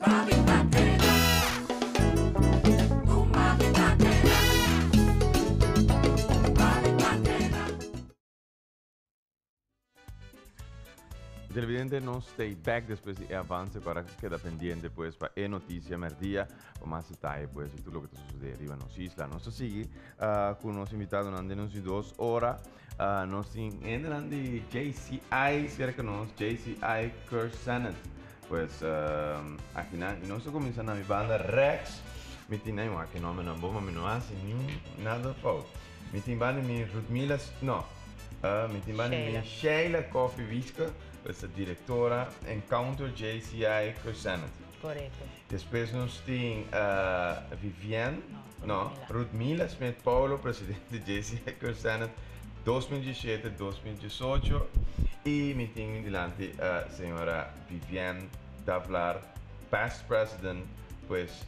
Televidente non stay back después de avance para queda pendiente pues para noticia merdia o más detalles pues de todo lo que está sucediendo arriba en las islas. Nos sigue con los invitados en unas 2 horas. Nos entran de JCI, cerca de nos JCI Cursanet. Pues aquí y nos comienzan a mi banda Rex. Mi tiene que no me nombró, no hace ni nada falta. Mi timbani mi Rudmila, no. Mi timbani mi Sheila Coffee Visca. Essa diretora Encounter JCI Cursanet. Correto. Depois nós temos Viviane, Rudmila Smith Paulo, presidente de JCI Cursanet 2017-2018. E me tem delante a senhora Viviane Davlar, past president, pues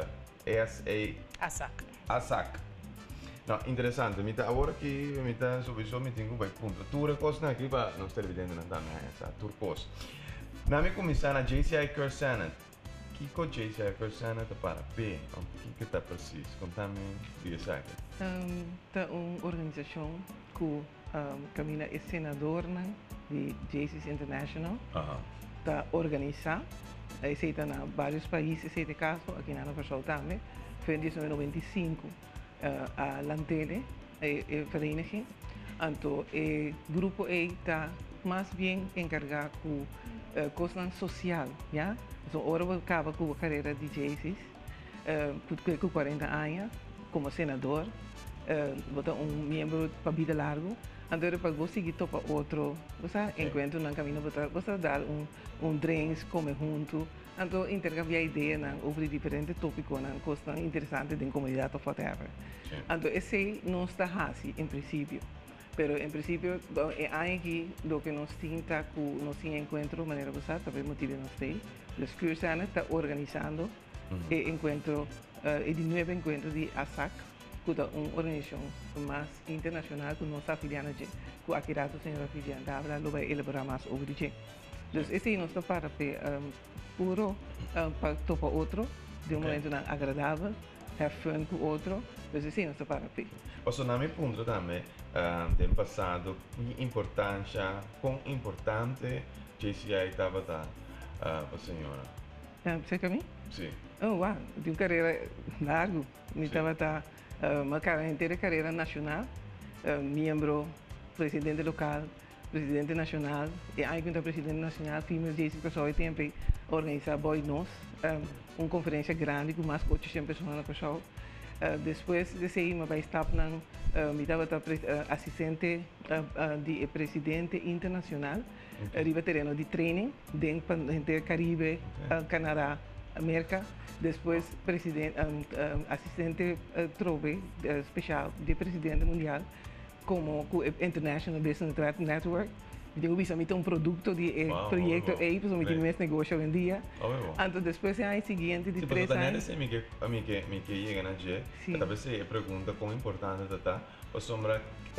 ASAC. No, interessante, agora que sowieso tenho um ponto. Tu coisa aqui para nós televidentes não também essa turcos. Na minha comissão a JCI Cursanet, que co JCI Cursanet para P, o que está preciso? Conta-me isso aqui. Tá uma organização que caminha é senador de JCI International. Tá organizado, está em vários países, esse caso aqui na Nova York também, foi em 1995. A Lantele, a vereniging. Então, o grupo está mais bem encarregado com coisas social, já? Então, agora eu acabo com a carreira de JCI, com 40 anos, como senador, vou membro para vida largo. Então, depois vou seguir para outro, você encontro no caminho, vou dar drinks, comer junto. Então, intercambiar ideias sobre diferentes tópicos, coisas interessantes da comunidade ou whatever. Então, esse não está assim, em princípio. Mas, em princípio, é aqui o que nós temos encontro, de maneira usada, talvez motivo não sei. Os Cursanet está organizando o encontro, de novo encontro de ASAC, que é uma organização mais internacional que nós afiliamos, que aqui a senhora Viviane Davla vai elaborar mais sobre isso. Então, esse não está para puro para topar outro, de momento agradável, have fun com outro, mas assim não está para pé. Posso na minha ponto também, no passado, quão importante JCI estava para a senhora? Você para mim? Sim. Oh, uau, de uma carreira larga, eu estava uma carreira nacional, membro, presidente local, presidente nacional, e aí quando presidente nacional, fomos esse pessoal e tempo organizar boy nós conferência grande com mais de 800 pessoas na pessoal. Depois de sair, eu estava me estava assistente de presidente internacional, arriba terreno de training dentro do Caribe, Canadá, América. Depois presidente, assistente trove especial de presidente mundial, como International Business Network. Eu vi um produto de projeto aí, para o meu negócio hoje em dia. Então, depois, é o seguinte, de 3 anos. A mim que chega na G, talvez se pergunta quão importante está, ou sombra,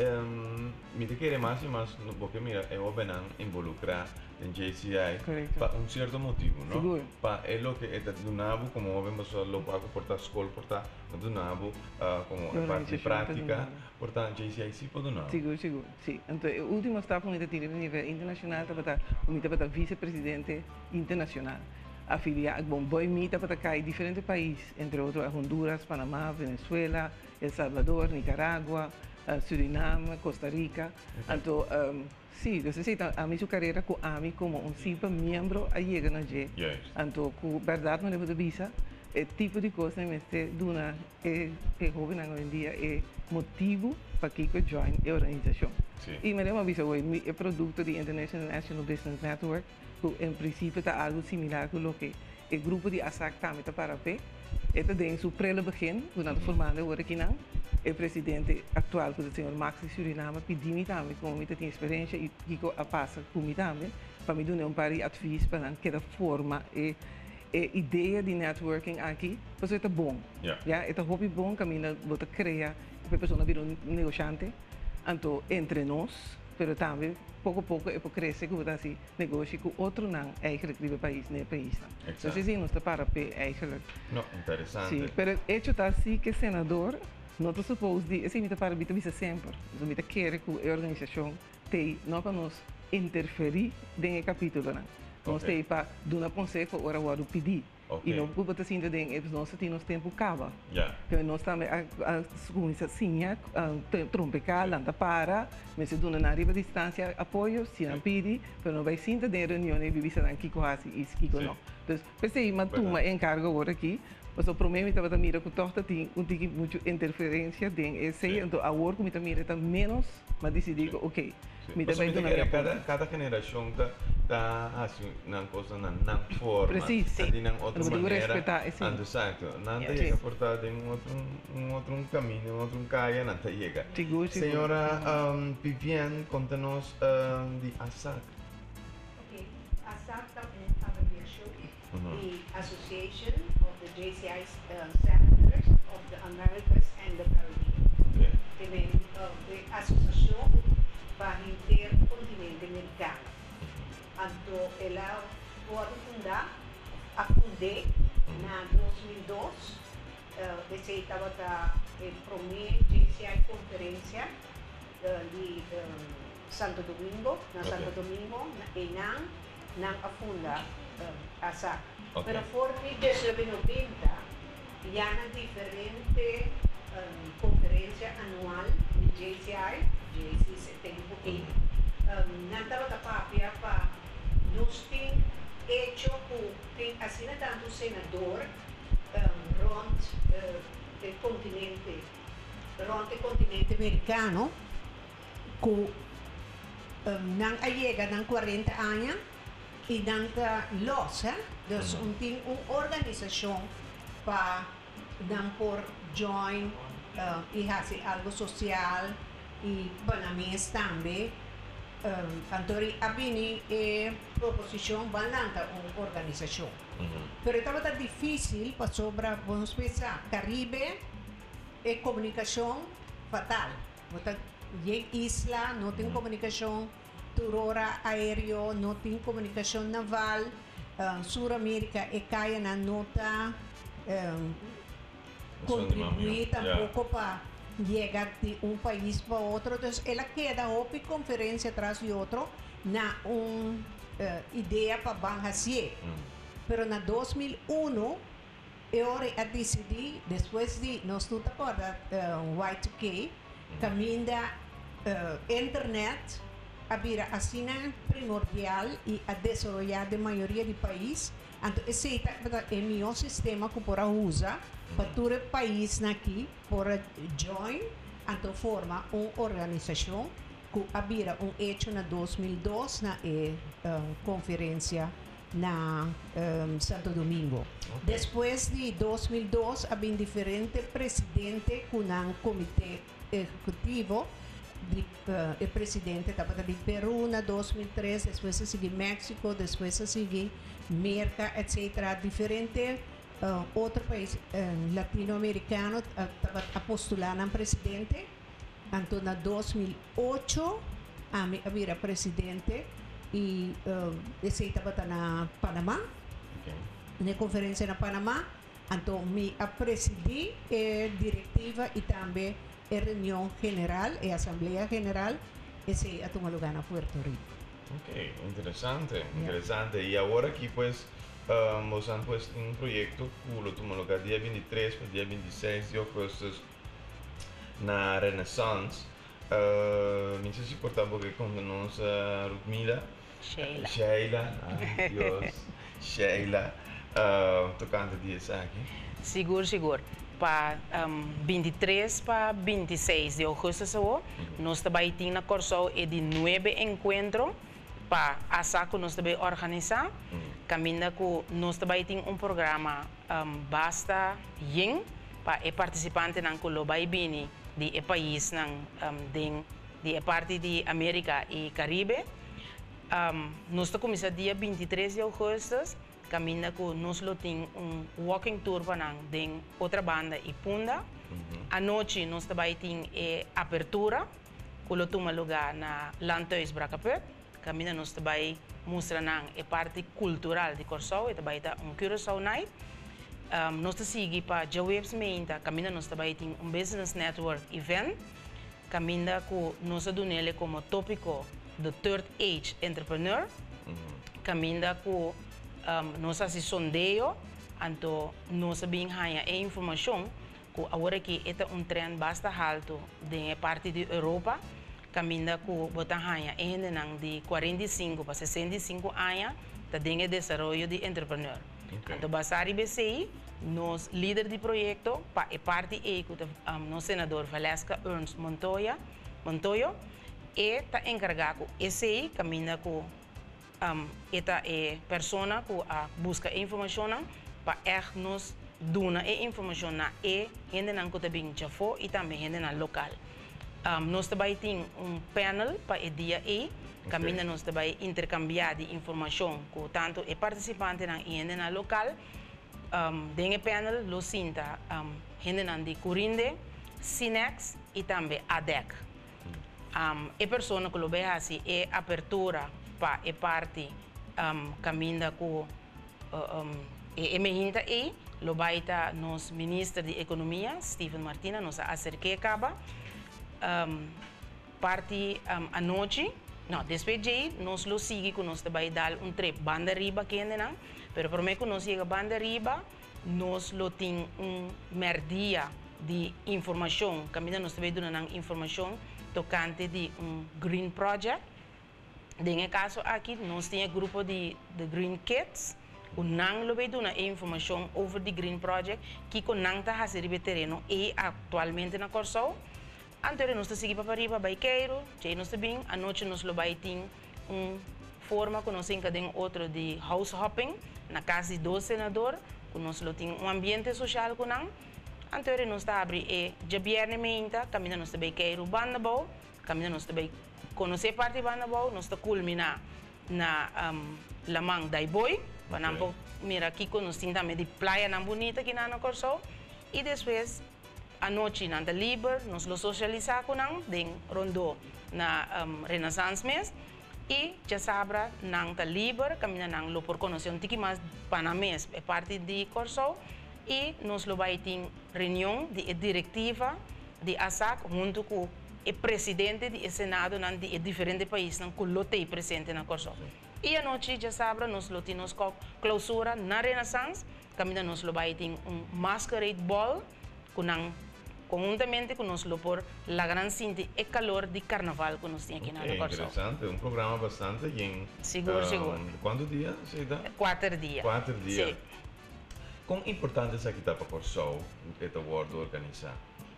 me te querer mais e mais, porque mira, eu vou involucrar em JCI para certo motivo, não? Seguro. Para o que é do nabo, como vemos lo pago por a escola, porta do nabo, como a parte prática, porta JCI sim por do nabo. Seguro. Sim. Então, o último estava no nível internacional, estava vice-presidente internacional. Afiliado, boy mita para cair diferentes países, entre outros Honduras, Panamá, Venezuela, El Salvador, Nicaragua, Suriname, Costa Rica. Então, sim, você a minha carreira com a mim como simples membro a chegar na G. Então, com verdade, não leva de visa, é tipo de coisa que duna é jovem hoje em dia é motivo para que eu join a organização. E me lembro visa hoje é produto do International Business Network, que em princípio está algo similar com o que o grupo de ASAC também está para pé. Este tem seu pré-begin, quando formado agora aqui não. O presidente atual, o senhor Maxi Suriname, pediu-me também, como eu tenho experiência e que a passa comigo também, para me dar par de advies para que forma e ideia de networking aqui, porque é bom. É hobby bom, caminho, você cria, a pessoa vira negociante, então entre nós, pero também pouco a pouco é para crescer que assim negócio com outro não eigenlijk do país nem país não. Então assim não está para eigenlijk. Não, interessante. Sim, pero hecho está assim que senador não está suposto de assim me para bita sempre. Então me quer que a organização tem não para nos interferir dentro capítulo não. Nós tem para dar uma conselho ora o pedir. E não culpa assim de dentro nós temos tempo cava. Que nós também a coisa assim trompecar lanta para, mas se dona na riba distância apoio se não pede, mas não vai sentar de reunião e viver aqui quase isso que não. Então, pensei uma turma encargo agora aqui. Mas o problema é que mira que torta tem muita interferência dentro esse então a work me mira está menos mas decidir ok me também cada geração tá assim na coisa na forma de na outra maneira exato nada chega por estar em outro caminho outro caia nada chega senhora Viviane conta-nos de ASAC. ASAC também abreviação the Association of the JCI Senators of the Americas and the Caribbean. Também a Associação para Intercontinente Americano. Então, ela pode fundar, a fundei na 2002. Esse estava a primeira JCI conferência de Santo Domingo, na Santo Domingo, e não a fundar ASAC. Pero por desde los 90 ya hay diferentes conferencias anuales de JCI, JCI tempo que nada la papia para nos tem hecho tem assim tanto senador rond el continente americano que não llega a 40 anos e nanta losa, dus tem uma organização para não por join e fazer algo social e para mim também Antori abini proposição bananta uma organização. Pero estava tão difícil para sobra vamos pensar Caribe e comunicação fatal. Bota isla não tem comunicação turora aéreo, não tem comunicação naval, Sul-América e caia na nota contribuir tampouco para chegar de um país para outro. Então, ela queda uma conferência atrás de outro na uma ideia para Banhasie. Pero na 2001, eu decidi, depois de nós tudo acorda Y2K, caminho da internet abrir a assina primordial e a desenvolver a maioria do país. Então, esse é o meu sistema que por usa para todo o país aqui, por join, então forma uma organização que abrir hecho na 2002 na conferência na Santo Domingo. Depois de 2002, havia diferentes presidentes com um comitê executivo. O presidente estava de Peru na 2003, depois a seguir México, depois a seguir Merca, etc. Diferentes outros países latino-americanos estavam a postular a presidente. Então, na 2008, havia presidente e esse estava na Panamá, na conferência na Panamá. Então, me presidi a diretiva e também a reunião general, a assembleia general, esse a tomar lugar na Puerto Rico. Ok, interessante. E agora aqui, pues, nós han puesto um projeto que toma lugar dia 23 para dia 26 de agosto na Renaissance. Não sei se portar porque com nós Rudmila, Sheila, ai Deus, Sheila, tocando dia aqui. Seguro. Para 23 para 26 de agosto, nós também temos na Corsol de 9 encontros para a SACO nós também organizar. Caminha que nós também temos programa basta yin para o participante não colobai bini de país de parte de América e Caribe. Nós começamos dia 23 de agosto. Caminha que nós temos walking tour para outra banda e Punda. À noite nós também temos abertura, kulo toma lugar na Landhuis Bracaput. Camina nós também mostrando a parte cultural de Corsou, e também um Curaçao Night. Nós seguimos para Jawebs Meinta, camina nós também tem Business Network Event. Camina com nós adunele como tópico the Third Age Entrepreneur. Camina com nossa sondeio, então nós bem ganha informação que agora que é trem bastante alto de parte da Europa. Camina com botar ganha de 45 para 65 anos da dengue desenvolvimento de entrepreneur. Então basari BCI nos líder de projeto para a parte e no senador Valesca Ernst Montoyo e está encarregado esse camina com esta é persona que busca informação para nos dar informação na gente não que também já foi e também gente na local. Nós também temos panel para o dia e camina nós também intercambiar de informação com tanto o participante na gente na local. Dentro do panel, lo sinta gente de Corinde, Sinex e também ADEC. A pessoa que lo vê assim é abertura para a parte caminha com emergente e lo vai estar nos ministro de economia Stephen Martina nos acerquei acaba parte anoche não depois de nós lo sigue que nós vai dar trip banda riba que ainda não, pero por mim que nós chega banda riba nós lo tem merdia de informação caminha nós vai dar informação tocante de green project. Nesse caso aqui, nós temos um grupo de Green Kids, que não vai dar informação sobre o Green Project, que não está fazendo terreno e atualmente na Corsou. Então, nós seguimos para arriba, para Queiro, já nós também, à noite nós vamos ter uma forma que nós temos outro de house hopping, na casa de 2 senadores, que nós temos ambiente social com nós. Então, nós abrimos de viernes meia, caminhamos nós também Queiro, Bandabou, caminhamos nós também conhecer parte de Bandabou, nós culminar na Lamang Daiboi, para mira aqui nós temos também de praia na bonita aqui na Corsou, e depois à noite na Liber, nós lo socializar com nós, den rondo na Renaissance Mes, e já sabra na Liber, caminha na lo por conhecer tiki mais panamês, é parte de Corsou, e nós lo vai ter reunião de diretiva de ASAC junto com o presidente do Senado de diferentes países que lo tem presente na Corsou. E à noite já sabra nós lo temos clausura na Renaissance, caminha nós lo vai ter masquerade ball conjuntamente com nós lo por la gran cinta e calor de carnaval que nós temos aqui na Corsou. Interessante, um programa bastante bem. Seguro, seguro. Quantos dias se dá? 4 dias. 4 dias. Sim. Quão importante é aqui para Corsou, esta world organizar?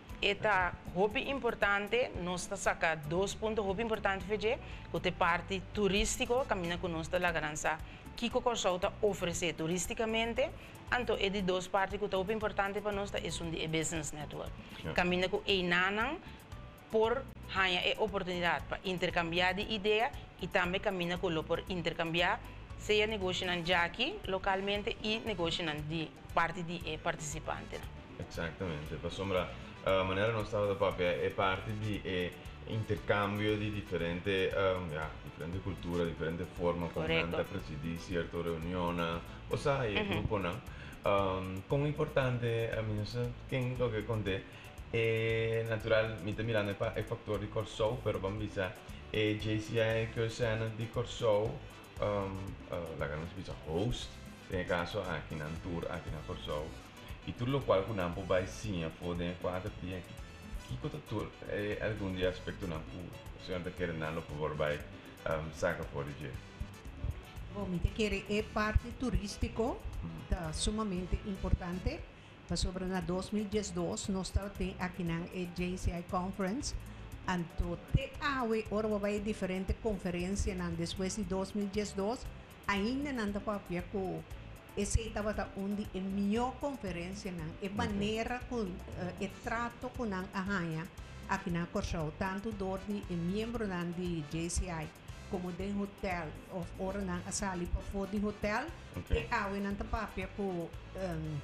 Eta hobby importante, nós está saca 2 pontos hobby importante fazer, que é parte turístico, caminha com nós da Lagrança, que o Corsou está oferecer turisticamente, então é de 2 partes que é hobby importante para nós é um business network. Caminha com Einanang por ganhar a oportunidade para intercambiar de ideia e também caminha com por intercambiar seja negócio aqui localmente e negócio de parte de participante. Exatamente, para sombra a maneira não estava da papel é parte de intercambio de diferente cultura, diferente forma como anda presidir certa reunião, ou seja, grupo não. Como importante a mim quem lo que conté é natural, me mirando é fator de Corsou, pero vamos dizer JCI que é cena de Corsou, la gran spisa host, nesse caso aqui na tour aqui na Corsou. E tudo lo qual con ampo vai sim a fode 4 dias que cosa tu algum dia aspecto na pu se anda querendo por favor vai saca fora de bom me querer é parte turístico tá sumamente importante para sobre na 2012 nós tem aqui na JCI Conference anto te awe ora vai diferente conferência na depois de 2012 ainda não tá papia com esse estava onde a melhor conferência a maneira com o trato com a arranha aqui na Corsou tanto do membro de JCI como de hotel ou ora na sala para fora de hotel e a não papia com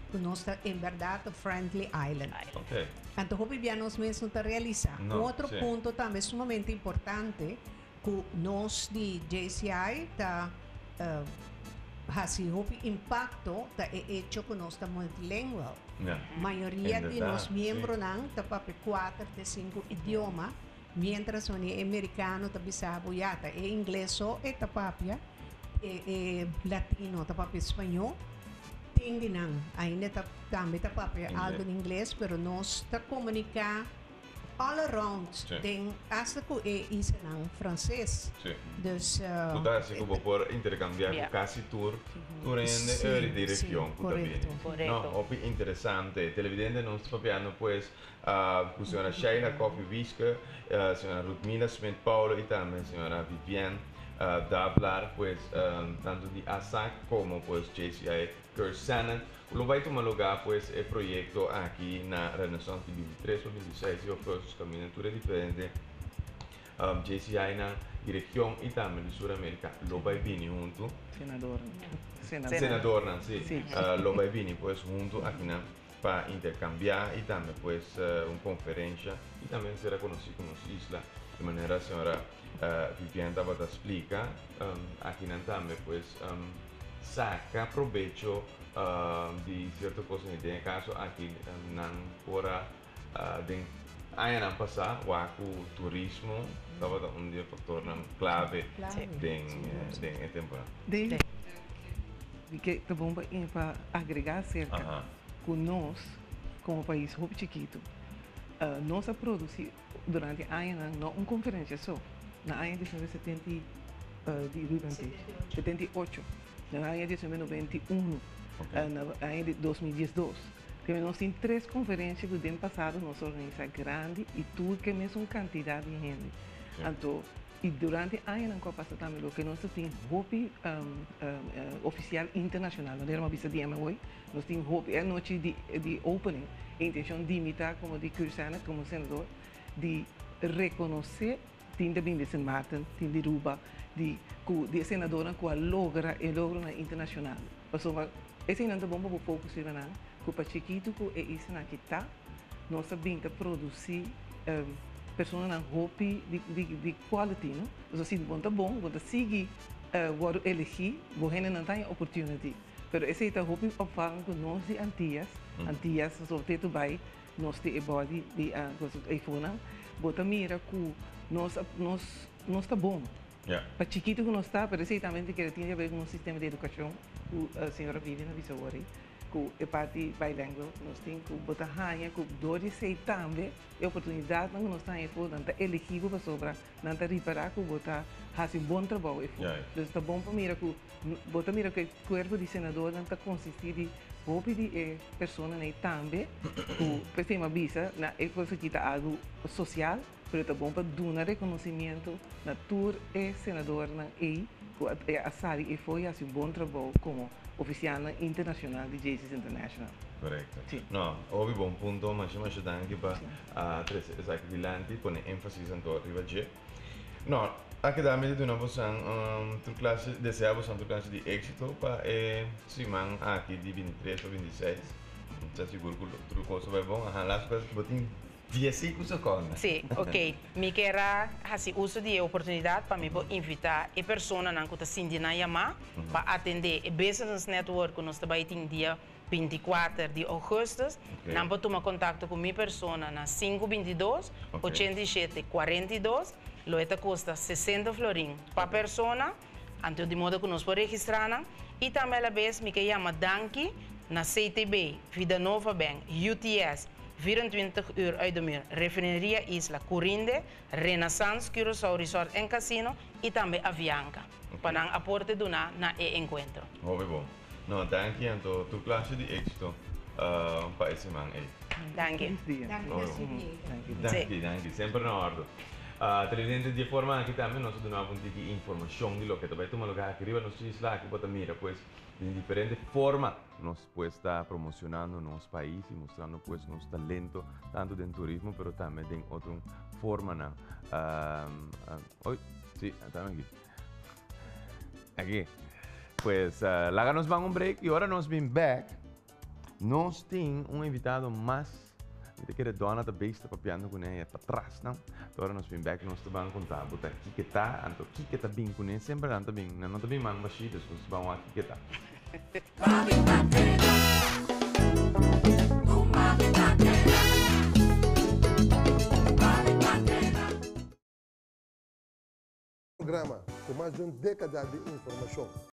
que nós está em verdade Friendly Island. Ok. Então, hope bien nós mesmos está realizar. Outro ponto também sumamente importante que nós de JCI está assim, hope impacto está hecho que nós está multilingual. Maioria de nós membros não está para 4 de 5 idiomas, mientras o americano está bisabo yata e inglês só e tapapia e latino tapapia espanhol. Tem não, ainda também tapapia algo em inglês, pero nós está comunicar all around. Tem hasta que isso não francês. Dus tu tá assim como por intercambiar com quase tour rende direção também. Não, opi interessante. Televidente nós papiando pues a senhora Sheila Coffee Visca, a senhora Rudmila Smith Paulo e também a senhora Viviane da hablar pues tanto de ASAC como pues JCI Cursanan. Lo vai tomar lugar pues el proyecto aquí na Renaissance de 23 ou 26 e outros caminhaturas diferentes. JCI na direção e também de Sul-América lo vai vir junto. Senador, sim. Lo vai vir pues junto aqui na para intercambiar e também pues uma conferência e também será conhecido como isla de maneira a senhora Viviane estava a explicar aqui na também pues saca provecho de certa coisa em caso aqui não fora de aí não passar o turismo estava um dia fator clave de temporada. Que é bom para agregar cerca com nós como país muito chiquito nós produzimos durante anos não uma conferência só na ano de 78 na ano de 91 na ano de 2012 nós temos 3 conferências que no passado nós organizamos grande e tudo que mesmo quantidade de gente então e durante anos não passa também o que nós temos hopi oficial internacional não era uma visa de hoje nós temos hopi a noite de opening a intenção de imitar como de Cursana como senador de reconhecer tinha bem de San Martin tinha de Ruba de senadora que logra internacional pessoa esse não é bom para o foco se não que para chiquito que é isso na que está nós sabemos produzir pessoas na hopi de quality não então se bom tá bom quando seguir o elegir você não tem oportunidade pero esse está hopi opfalam que nós de Antillas sobretudo vai nós de body de iPhone bota mira que nós está bom para chiquito que nós está parece também que ele tinha a ver com o sistema de educação que a senhora vive na Visawari que é parte bilingual nós temos que botar rainha que dores sei também a oportunidade que nós temos para elegível para sobrar não está reparar que botar fazer um bom trabalho então está bom para mira que botar mira que o corpo de senador não está consistir de hobby de pessoa nem também que tem uma visa na é coisa que está algo social mas está bom para dar reconhecimento na tour e senador na que a Sari e foi assim um bom trabalho como oficial internacional de JCI International. Corretto. Sì. No, ovvio buon punto, ma ci manca anche per esatto bilanti con enfasi in arriva già. No, anche da me di una possiamo tu classe deseavo tu classe di esito pa si man aqui di 23 o 26. Non c'è sicuro che tu cosa vai buon, la cosa che botin 10 secondi. Sì, ok. Mi quero fazer uso de oportunidade para me invitar a pessoa que está sentindo a chamar para atender o Business Network que nós trabalhamos no dia 24 de agosto. Não pode tomar contato com minha pessoa na 522 87 42. Loeta custa 60 florin para pessoa, antes de modo que nós podemos registrar. E também a vez me chama Danki na CTB, Vida Nova Bank, UTS. 24 uur uit de muur. Refineria Isla Corinde, Renaissance, Curaçao Resort en Casino e também Avianca. Para não aporte do na encontro. Muito bom. No, danke então tu classe de êxito para esse man aí. Danke. Danke. Sempre na ordem. Televidente de forma aqui também nós damos um tipo de informação de lo que também toma lugar aqui arriba nos isla que pode mira pues de diferente forma nos puede estar promocionando nuestro país y mostrando pues nuestro talento tanto en turismo pero también en otra forma hoy sí estamos aquí pues la nos van un break y ahora nos ven back nós temos invitado mais. Eu quero dona da besta papiando com ele para trás, não? Agora nós vamos back, nós vamos contar, botar aqui que tá, anto aqui que tá bem com ele, sempre anda bem, não tá bem mano baixinho, nós vamos aqui que tá. Programa com mais de uma década de informação.